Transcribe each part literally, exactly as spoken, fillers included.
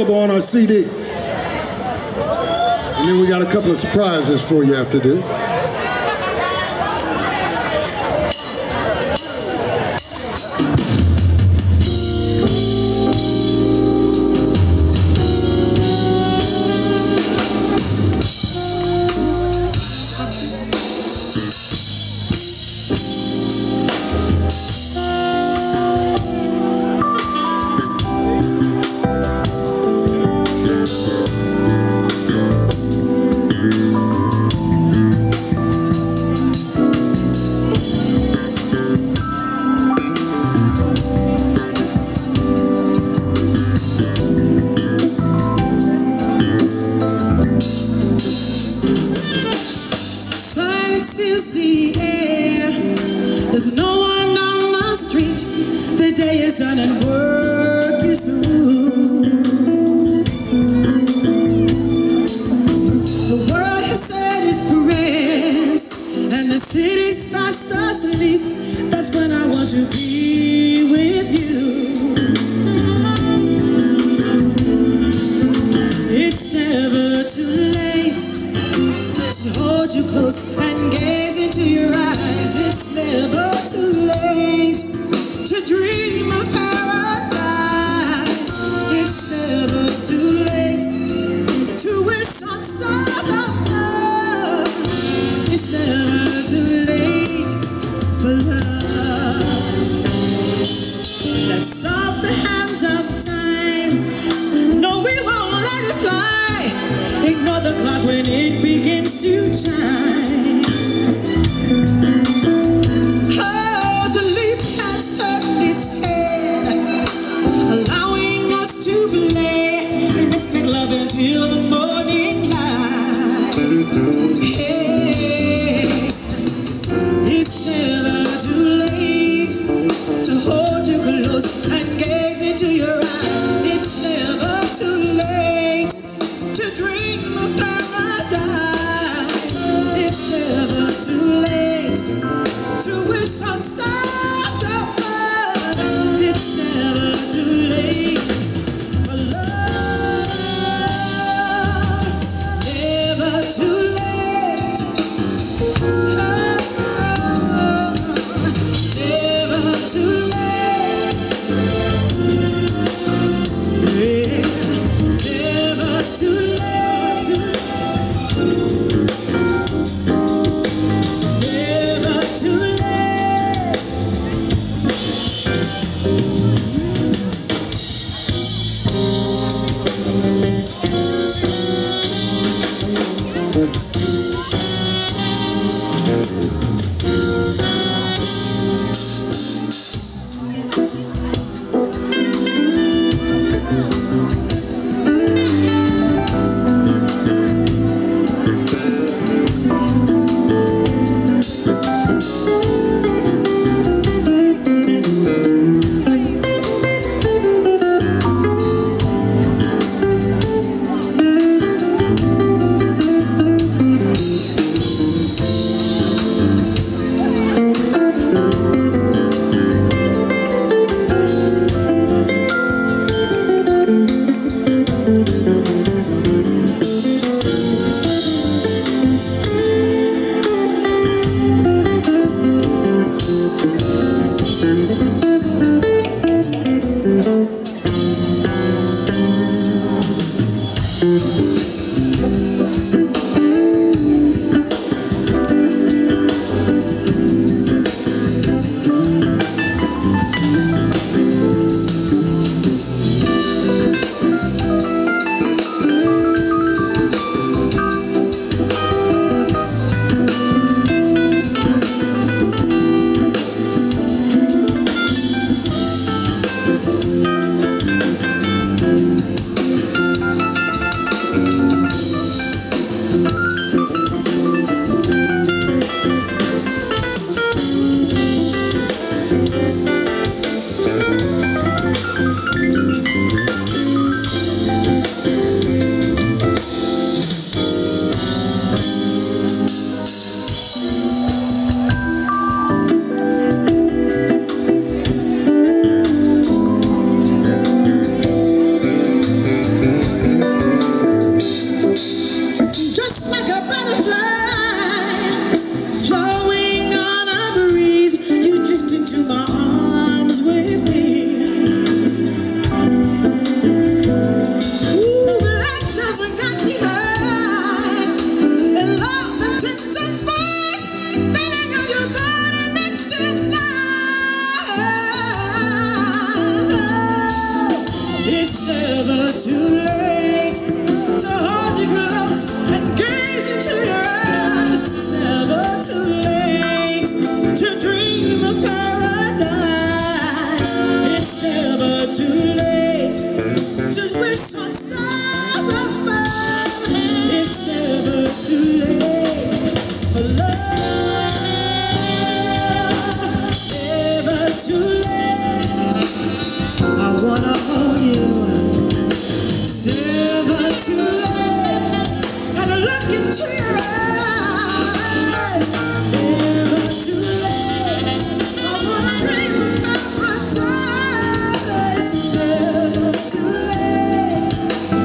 available on our C D. And then we got a couple of surprises for you after this. Thank you. too late to hold you close and gaze into your eyes. It's never too late to dream of paradise. It's never too late to wish on stars above. It's never too late for love. Never too late. I wanna hold you. It's never too late. Gotta look into your eyes. Never too late. I wanna dream of paradise. It's never too late.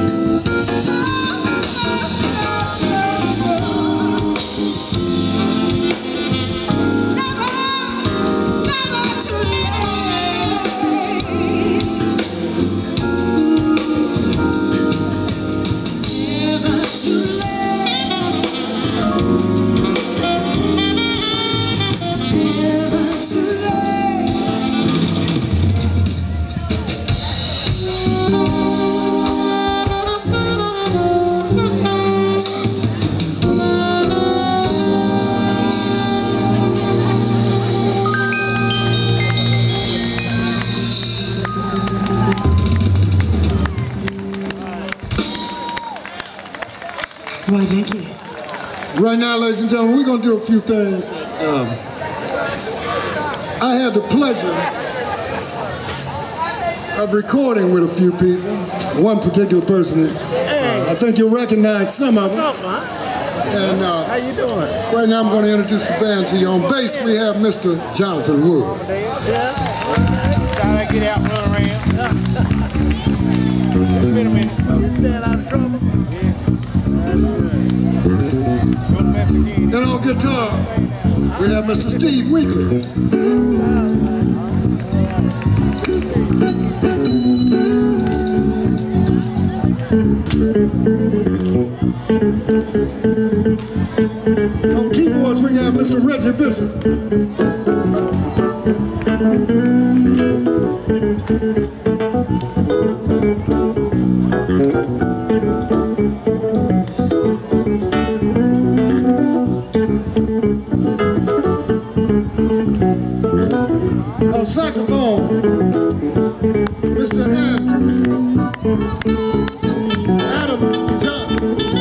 Why, thank you. Right now, ladies and gentlemen, we're going to do a few things. Um, I had the pleasure of recording with a few people. One particular person, uh, I think you'll recognize some of them. What's up, man? And, uh, How you doing? right now, I'm going to introduce the band to you. On bass, we have Mister Jonathan Wood. Yeah? Try to get out and run around. Wait a minute. You staying out of trouble? Yeah. That's good. Go mess again. And on guitar, we have Mister Steve Weekly. On keyboards, we have Mister Reggie Bishop. On saxophone, Mister Andrew Adam Johnson.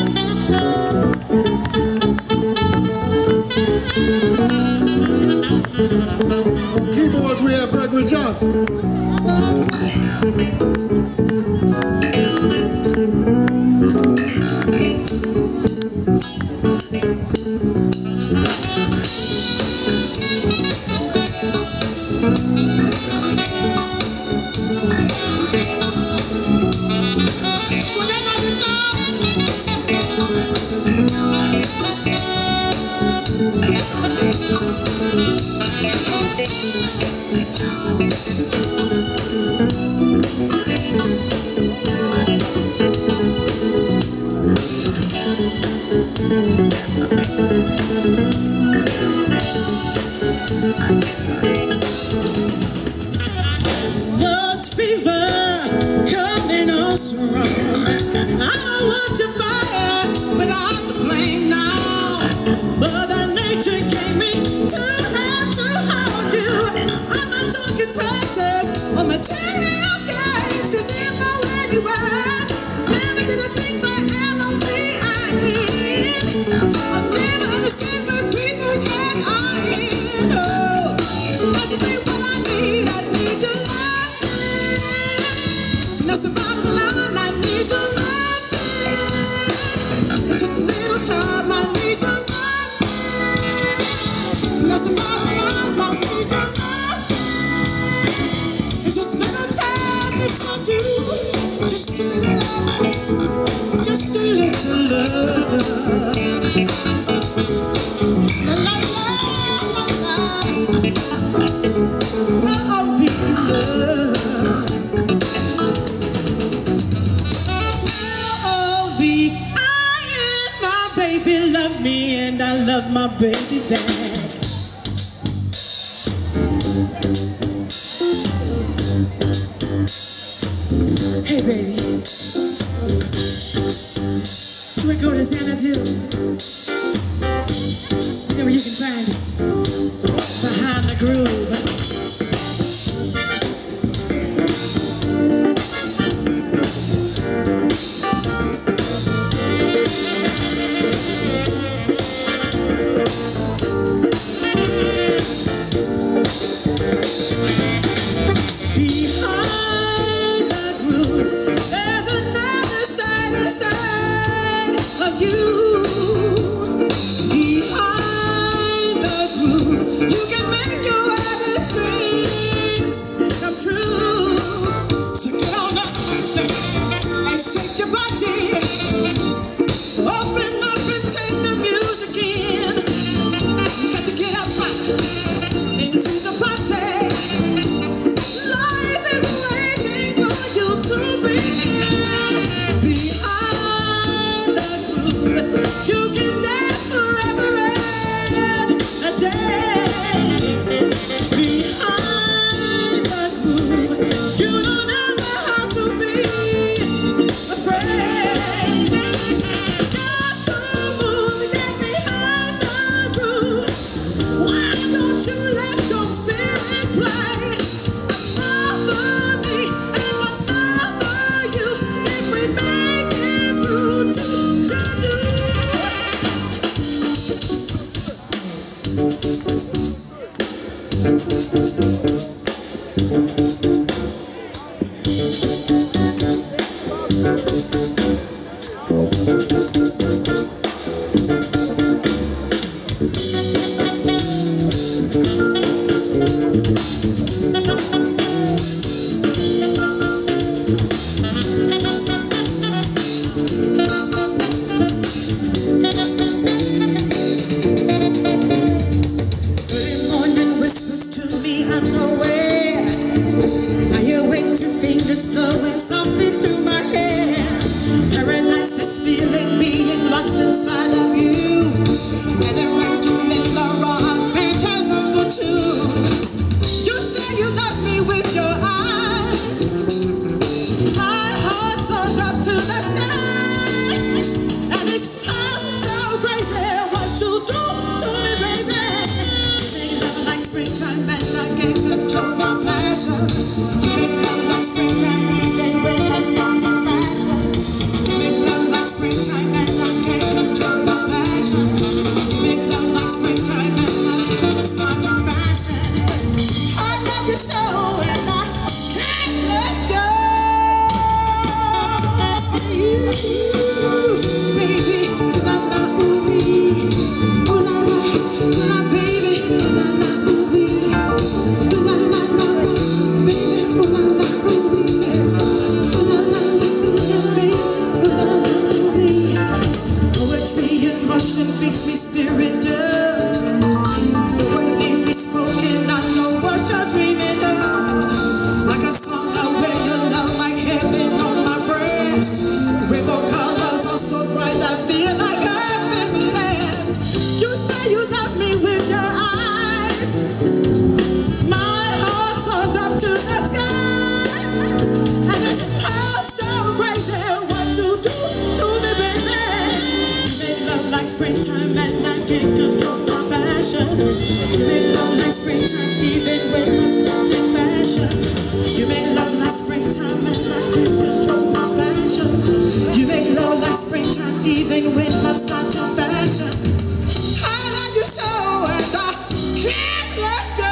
On keyboards, we have Gregory Johnson. Love's fever coming on strong. I don't want to fire without the flame now. Mother Nature gave me two hands to hold you. I'm not talking prices or material gains, 'cause if I were you out, never did I think forever be I in. I never understand where people's heads are in. Oh, that's the way what I need. I need your love. That's the bottom line. I need your love. It's just a little time. I need your love. That's the bottom line. I need your love. It's just a little time. It's gonna do. Just a little love. Just a little love. La la la la la. Well, I feel love. Baby love me and I love my baby back. Hey baby, I do. You know where you can find it? Behind the groove. Behind the groove, there's another side inside of you. Behind the groove, you can make your wildest dreams come true. So get on up and shake your body. Open up and take the music in. You got to get up into the party. Life is waiting for you to begin. Behind the groove, you can dance forever and a day. Behind the groove, you don't ever have to be afraid. Got to move, get behind the groove. Why don't you let your spirit play? Another me and another you, if we make it through to do. Early morning whispers to me unaware. I awake to fingers flowing softly through my hair. Paradise, this feeling being lost inside of you. And a wrecking in the raw phantasm for two. You say you love me with your eyes. My heart soars up to the sky. And it's all so crazy what you do to me, baby. Make love like springtime and I can't control my passion. You make love like springtime even when I start to fashion. You make love like springtime and I can't control my passion. You make love like springtime and I start to fashion. I love you so and I can't let go. You, baby, la la ooh wee, ooh la la, la baby, la la ooh wee, ooh la la la, baby, ooh la la ooh wee, ooh la la la, baby, ooh la la ooh wee. Poetry in motion makes me spirited. Words need be spoken, I know what you're dreaming of. Like a song, I wear your love like heaven on my breast. Rainbow colors are so bright, I feel like I've been blessed. You say you love me with your eyes. My heart soars up to the sky. And it's all so crazy what you do to me, baby. You make love like springtime and I can't control my passion. You make love like springtime even when I start in fashion. You make love like springtime and I can't control my passion. You make love like springtime even when I start to fashion. I love you so and I can't let go.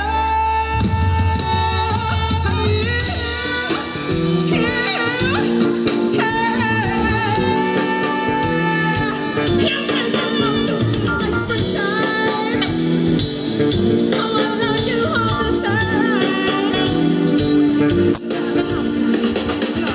Yeah, yeah, yeah. You make love to me like springtime. Oh, I love you all the time. It's about time, go.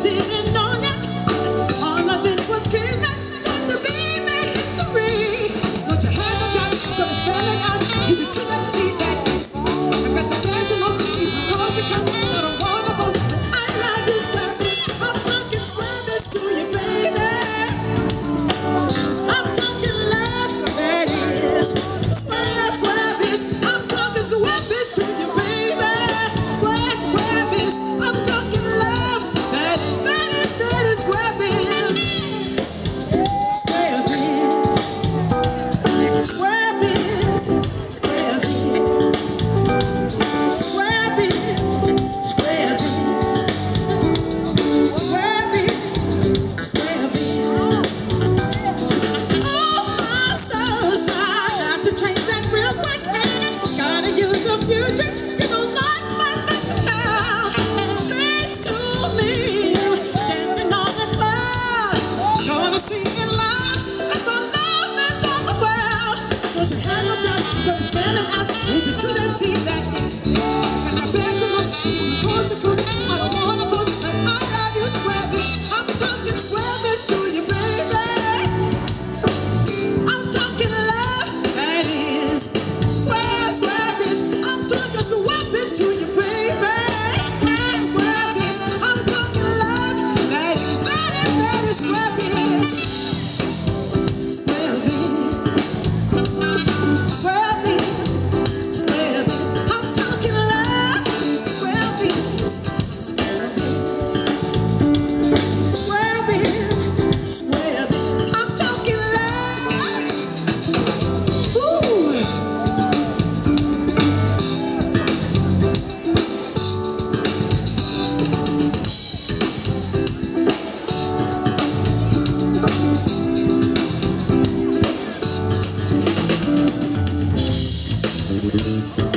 didn't know yet. All I did was kiss that, but to be made history. What you had to do, gonna spell it out. Give it to that T that is. I got the bad to know, even cause you cuss. I don't wanna boast, but I love you square biz. I'm talking square biz to you, baby. I'm talking love, that is. Square, square biz. I'm talking square biz to you, baby. Square, square biz. I'm talking love, that is, that is, that is square biz. Square biz. Square biz. Square biz. Square biz. Square biz. Square biz. Square biz. Oh, my soul shine. I have to change that real quick. Gotta use a few tricks. You don't like my town. Thanks to me, dancing on the cloud. Gonna sing it loud. Cause my love is on the world. So she had no doubt. Gonna spell it out. Maybe to that T that is. And I beg to look from coast to coast. I don't wanna boast, but I love you square biz. I'm talking square biz to you, baby. I'm talking love, that is. Square, square biz. I'm talking square biz to you, baby. Square, square biz. I'm talking love, that is, that is, that is square biz. Square biz. Square biz. Square biz. I'm talking love, square biz. Square biz. Square biz. Square biz. I'm talking love. Ooh. Thank you.